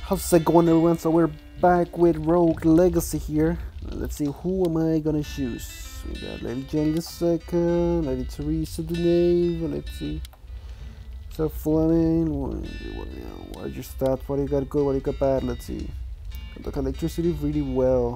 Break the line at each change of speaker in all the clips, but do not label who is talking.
How's it going, everyone? So we're back with Rogue Legacy here. Let's see, who am I gonna choose? We got Lady Jenny the second, Lady Teresa the knave. Let's see. So Fleming, what are your stats? What do you got good? What do you got bad? Let's see. Look, electricity really well.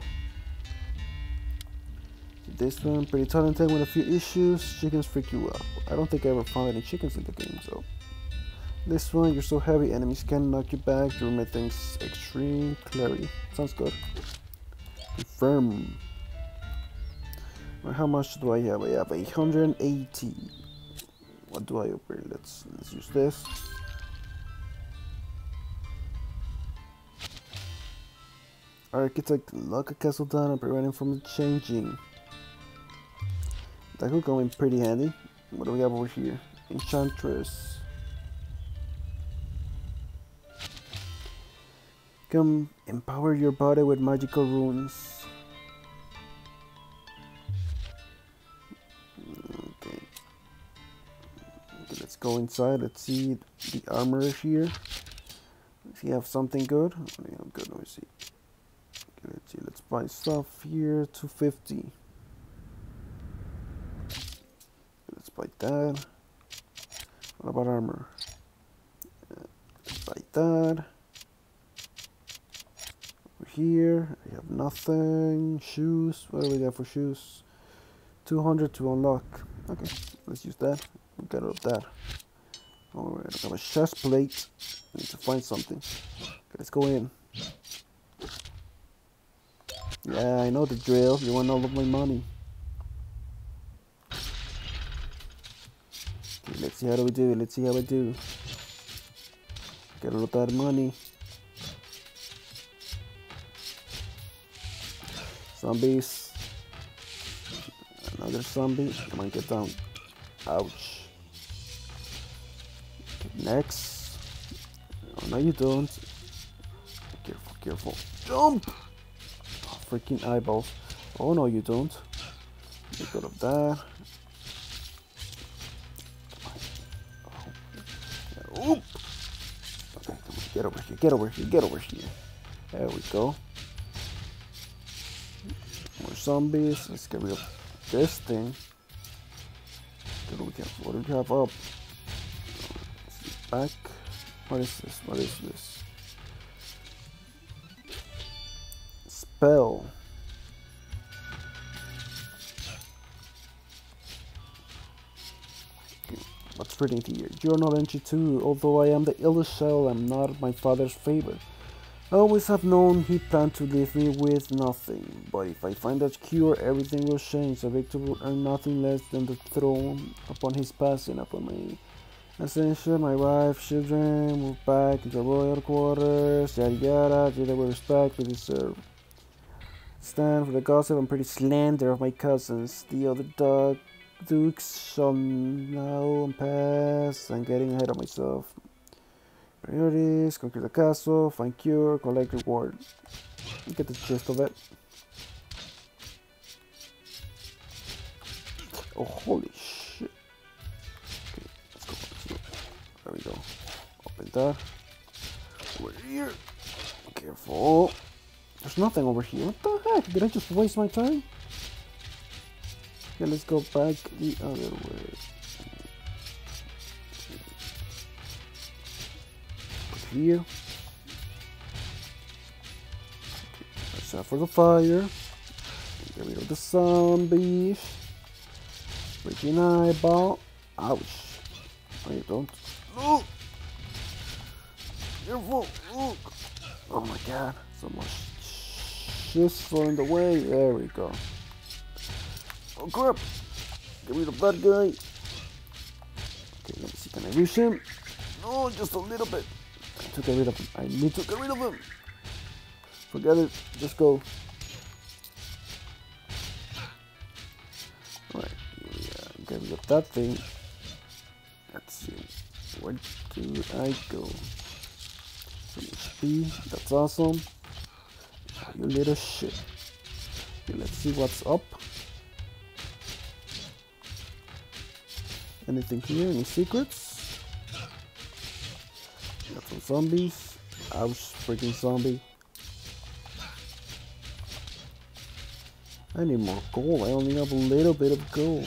This one pretty talented with a few issues. Chickens freak you out. I don't think I ever found any chickens in the game, so. This one, you're so heavy, enemies can knock you back. You remember things extreme clarity. Sounds good. Confirm. Well, how much do I have? I have 880. What do I upgrade? Let's use this. Architect, lock a castle down and prevent it from changing. That could come in pretty handy. What do we have over here? Enchantress. Come empower your body with magical runes. Okay, let's go inside. Let's see the armor here. If you have something good. Good, let me see. Okay, let's see. Let's buy stuff here. 250. Let's buy that. What about armor? Let's buy that. Here, I have nothing. Shoes, what do we got for shoes? 200 to unlock. Okay, let's use that. We'll get rid of that. Alright, I have a chest plate. I need to find something. Okay, let's go in. Yeah, I know the drill. You want all of my money. Okay, let's see how do we do. Let's see how I do. Get rid of that money. Zombies. Another zombie. Come on, get down. Ouch. Okay, next. Oh, no, you don't. Careful, careful. Jump! Oh, freaking eyeballs. Oh, no, you don't. Get rid of that. Oh. Oop. Okay, come on. Get over here. Get over here. Get over here. There we go. More zombies. Let's get rid of this thing. What do we have up? Back. What is this? What is this? Spell. Okay. What's written here? Journal entry 2. Although I am the eldest child, I'm not my father's favorite. I always have known he planned to leave me with nothing, but if I find that cure, everything will change. So Victor will earn nothing less than the throne upon his passing. Upon my ascension, my wife, children, move back into royal quarters, yada yada, treat them with respect we deserve. Stand for the gossip and pretty slander of my cousins. The other dukes shall now pass. I'm getting ahead of myself. Priorities, conquer the castle, find cure, collect reward. You get the gist of it. Oh, holy shit. Okay, let's go. There we go. Open that. Over here. Careful. There's nothing over here. What the heck? Did I just waste my time? Okay, let's go back the other way. Here. Okay, let's out for the fire. Get rid of the zombies. Freaking eyeball. Ouch. No, you don't. Look! Careful! Look! Oh my god. So much shit's in the way. There we go. Oh crap! Get rid of that guy. Okay, let me see. Can I reach him? No, just a little bit. To get rid of him. I need to get rid of him. Forget it. Just go. Alright. Yeah, get rid of that thing. Let's see. Where do I go? Some HP. That's awesome. Oh, you little shit. Okay, let's see what's up. Anything here? Any secrets? Got some zombies. Ouch, freaking zombie. I need more gold. I only have a little bit of gold.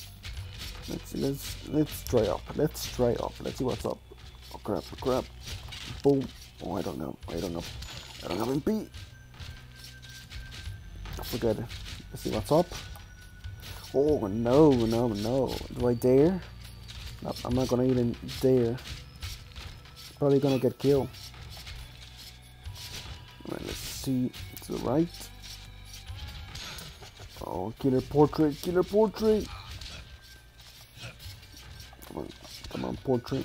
Let's try up. Let's try up. Let's see what's up. Oh crap, crap. Boom. Oh, I don't know. I don't have MP. Forget it. Let's see what's up. Oh no, no, no. Do I dare? No, I'm not gonna even dare. Probably gonna get killed. Alright, let's see. To the right. Oh, killer portrait, killer portrait. Come on, portrait.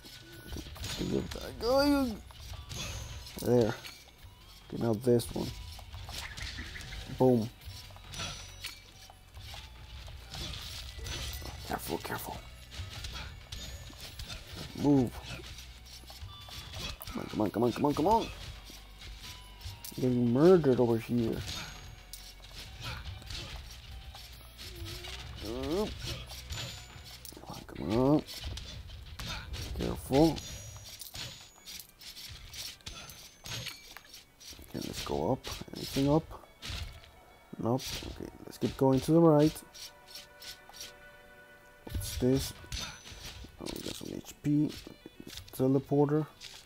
There. Okay, now this one. Boom. Careful, careful. Move. Come on, come on, come on, come on. I'm getting murdered over here. Come on. Careful. Okay, let's go up. Anything up? Nope. Okay, let's keep going to the right. What's this? Oh, we got some HP. Teleporter.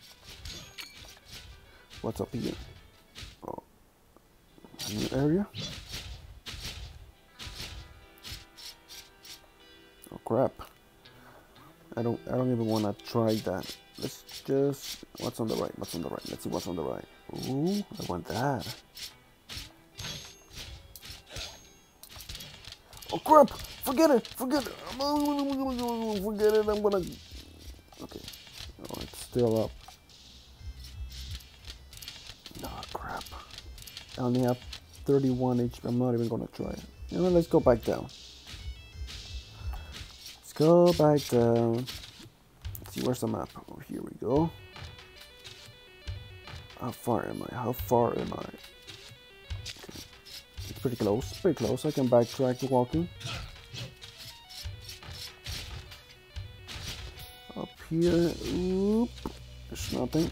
What's up here? Oh, new area. Oh crap! I don't even want to try that. Let's just. What's on the right? What's on the right? Let's see what's on the right. Ooh, I want that. Oh crap! Forget it! Forget it! Forget it! I'm gonna. Okay. Oh, it's still up. Oh crap! I only have 31 HP. I'm not even gonna try it. You know, let's go back down. Let's go back down. Let's see where's the map. Oh, here we go. How far am I? How far am I? Okay. It's pretty close. Pretty close. I can backtrack walking. Up here. Oop. There's nothing.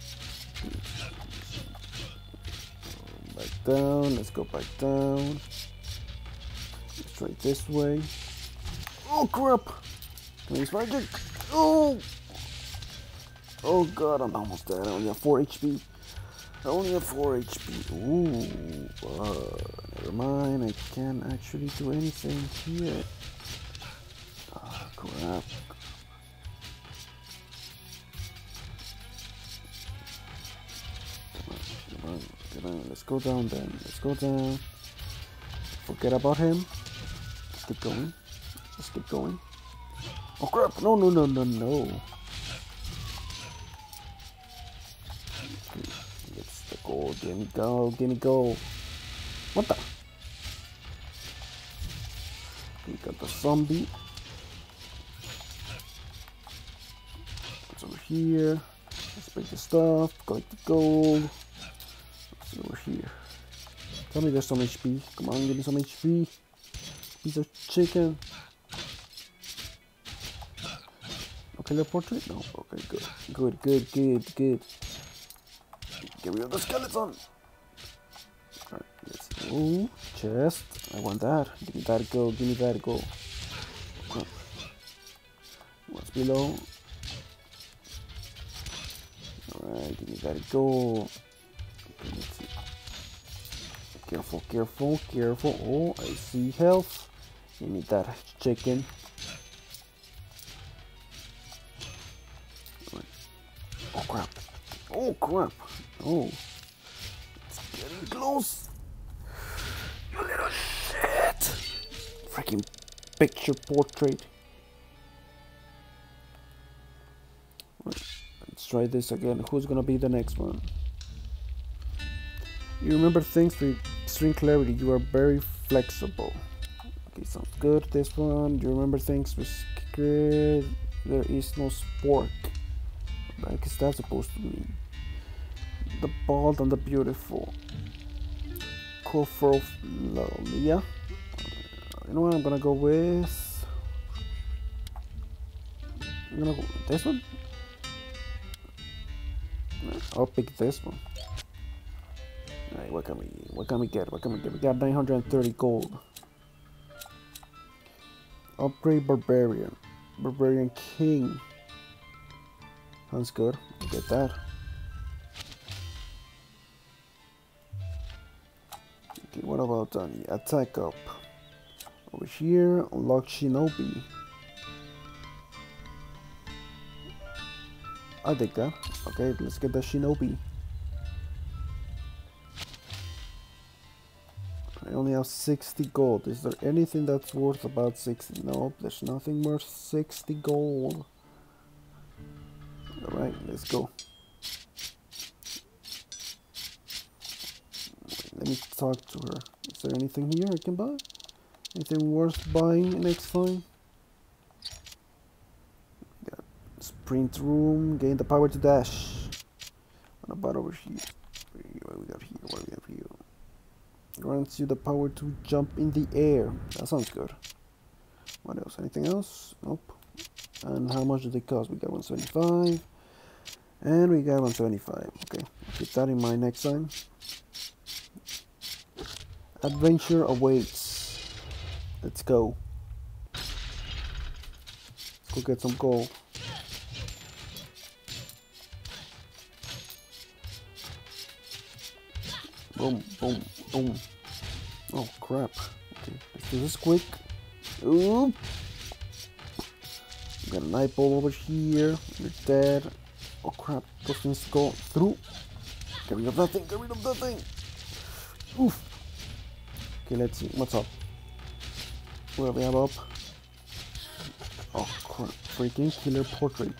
Back down. Let's go back down. Let's try this way. Oh crap! Can I use magic? Oh! Oh god, I'm almost dead. I only have 4 HP. I only have 4 HP. Ooh. Never mind. I can't actually do anything here. Oh crap. Come on. Let's go down then. Let's go down. Forget about him. Let's keep going. Let's keep going. Oh crap! No, no, no, no, no. It's the goal. Give me goal. Give me goal. What the? We got the zombie. What's over here? Let's break the stuff. Collect the gold. What's over here? Tell me there's some HP. Come on, give me some HP. Piece of chicken. Okay, the portrait? No. Okay, good. Good, good, good, good. Get rid of the skeleton. Alright, let's see. Ooh, chest. I want that. Give me that gold. Give me that gold. What's below? Alright, give me that gold. Okay, let's see. Careful, careful, careful. Oh, I see health. Give me that chicken. Oh crap. Oh crap. Oh. It's getting close. You little shit. Freaking picture portrait. Let's try this again. Who's gonna be the next one? You remember things with extreme clarity. You are very flexible. Okay, sounds good. This one. You remember things with secret. There is no spork. I guess that's supposed to mean the bald and the beautiful. Kofrolia. You know what? I'm gonna go with. I'm gonna go with this one. I'll pick this one. Alright, what can we get? What can we get? We got 930 gold. Upgrade Barbarian. Barbarian King. Sounds good. We'll get that. Okay, what about attack up? Over here, unlock Shinobi. I take that. Okay, let's get the Shinobi. I only have 60 gold. Is there anything that's worth about 60? Nope, there's nothing worth 60 gold. Alright, let's go. Wait, let me talk to her. Is there anything here I can buy? Anything worth buying next time? Got sprint room, gain the power to dash. What about over here? What we got here? What do we have here? Grants you the power to jump in the air. That sounds good. What else? Anything else? Nope. And how much do they cost? We got 175. And we got 175. Okay. Keep that in mind next time. Adventure awaits. Let's go. Let's go get some gold. Boom, boom, boom. Oh crap. Okay, let's do this quick. Oop. Got an eyeball over here. You're dead. Oh crap. Those things go through. Get rid of that thing. Get rid of that thing. Oof. Okay, let's see. What's up? What do we have up? Oh crap. Freaking killer portrait.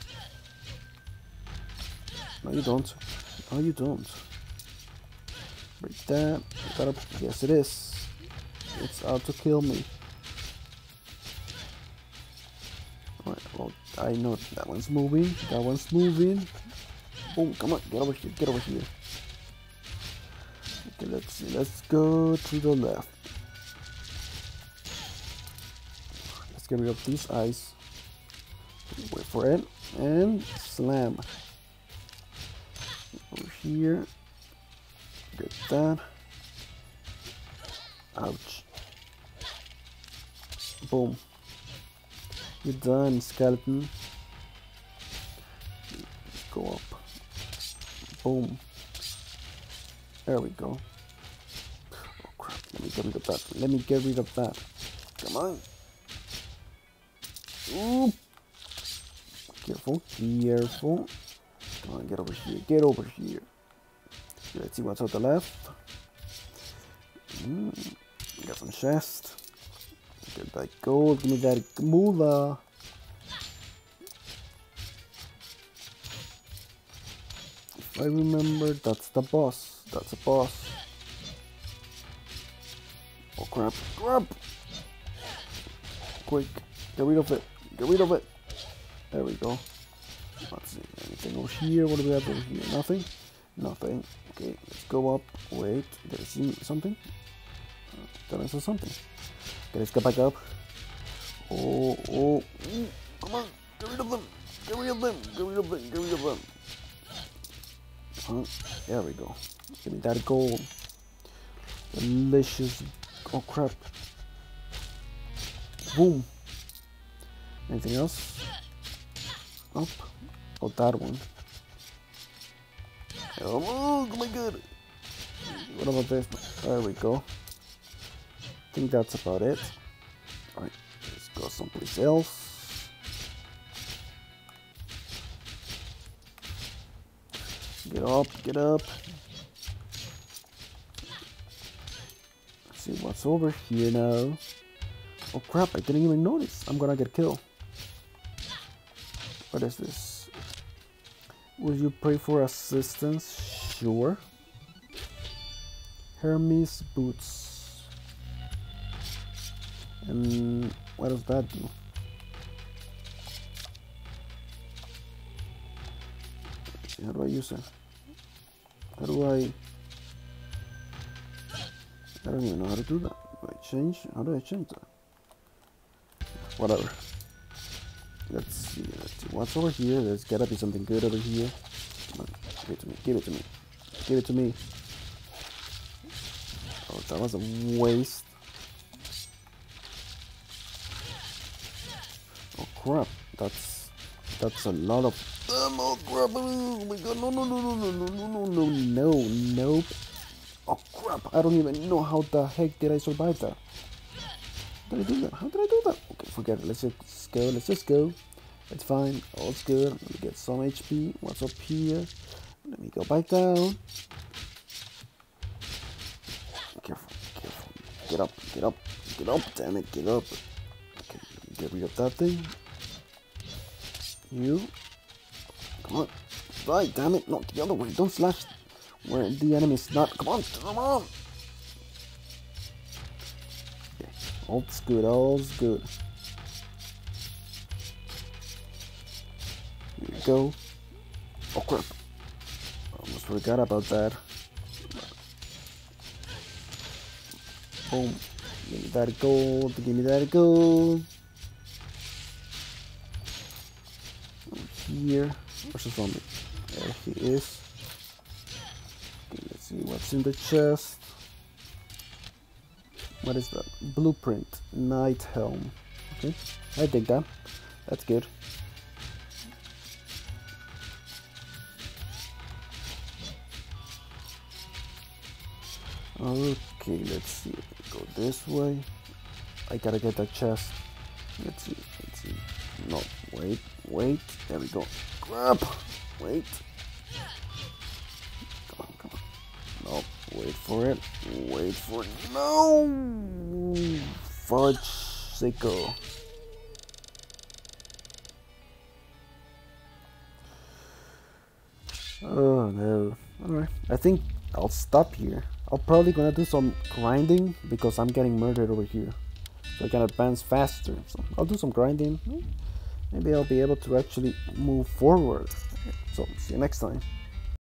No, you don't. No, you don't. Break that. Yes, it is. It's out to kill me. Alright, well, I know that one's moving. That one's moving. Boom, come on, get over here, get over here. Okay, let's see. Let's go to the left. Let's get rid of these eyes. Wait for it. And slam. Over here. Get that. Ouch. Boom. You're done, skeleton. Let's go up. Boom. There we go. Oh crap, let me get rid of that. Let me get rid of that. Come on. Ooh. Careful, careful. Come on, get over here. Get over here. Let's see what's on the left. Got some chest. Get that gold. Give me that moolah. If I remember, that's the boss. That's a boss. Oh crap! Crap! Quick! Get rid of it! Get rid of it! There we go. Let's see. Anything over here? What do we have over here? Nothing. Nothing. Okay, let's go up. Wait, did I see something? Did I see something? Okay, let's get back up. Oh, oh, come on, get rid of them, get rid of them, get rid of them, get rid of them. There we go. Give me that gold. Delicious. Oh crap. Boom. Anything else? Up. Oh, that one. Oh my god. What about this? There we go. I think that's about it. Alright, let's go someplace else. Get up, get up. Let's see what's over here now. Oh crap, I didn't even notice. I'm gonna get killed. What is this? Will you pray for assistance? Sure. Hermes boots. And what does that do? How do I use it? How do I don't even know how to do that. Do I change? How do I change that? Whatever. Let's see what's over here. There's gotta be something good over here. Give it to me. Give it to me. Give it to me. Oh, that was a waste. Oh crap! That's a lot of. Oh crap! Oh my god! No! No! No! No! No! No! No! No! No! Nope! Oh crap! I don't even know how the heck did I survive that. How did I do that? How did I do that? Okay, forget it. Let's just go. Let's just go. It's fine. All's good. Let me get some HP. What's up here? Let me go back down. Careful. Careful. Get up. Get up. Get up. Damn it. Get up. Okay, get rid of that thing. You. Come on. Right, damn it. No, the other way. Don't slash where the enemy's not. Come on. Come on. Okay. All's good. All's good. Here we go. Oh crap. Almost forgot about that. Boom. Give me that gold. Give me that gold. Here. Where's the zombie? There he is. Okay, let's see what's in the chest. What is that? Blueprint. Night helm. Okay. I dig that. That's good. Okay, let's see. Go this way. I gotta get that chest. Let's see. Let's see. No, wait, wait. There we go. Grab. Wait. Come on, come on. No, wait for it. Wait for it. No! Fudge sicko. Oh no. Alright. I think I'll stop here. I'm probably gonna do some grinding because I'm getting murdered over here. So I can advance faster. So I'll do some grinding. Maybe I'll be able to actually move forward. So see you next time.